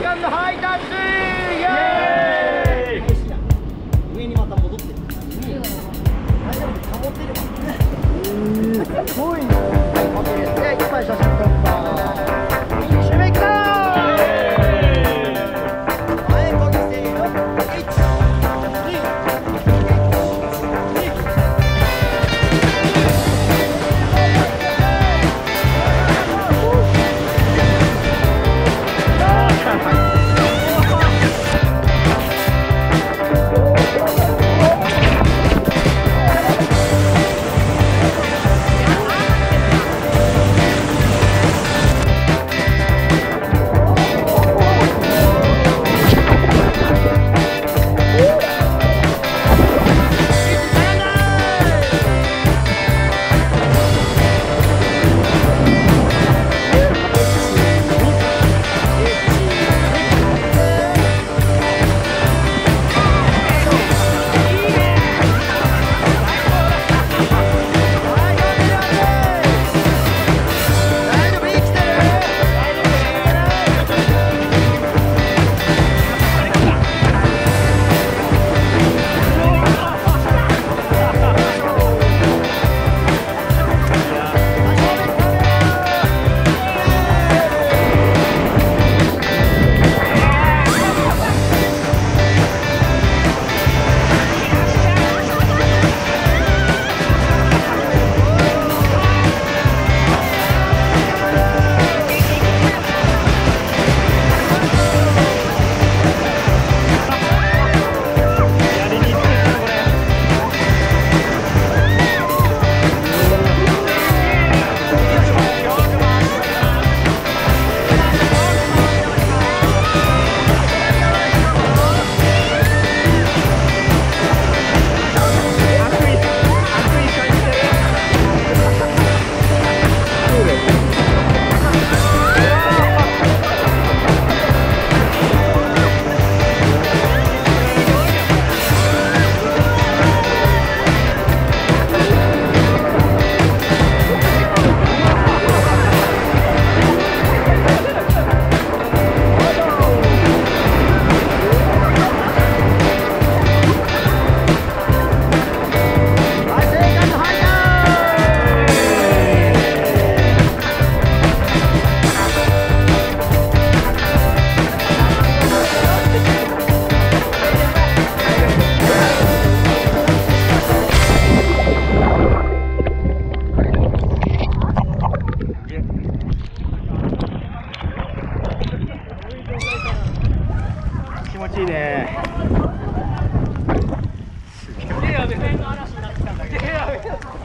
カンドハイタッチイエーイ。 上にまた戻ってる。大丈夫、保ってれば。 すごいね。はい、OK です。じゃあ一枚写真撮った。締めいくぞー。前こぎせーの。 気持ちいいね。すげえ雨の嵐になってきたんだけど。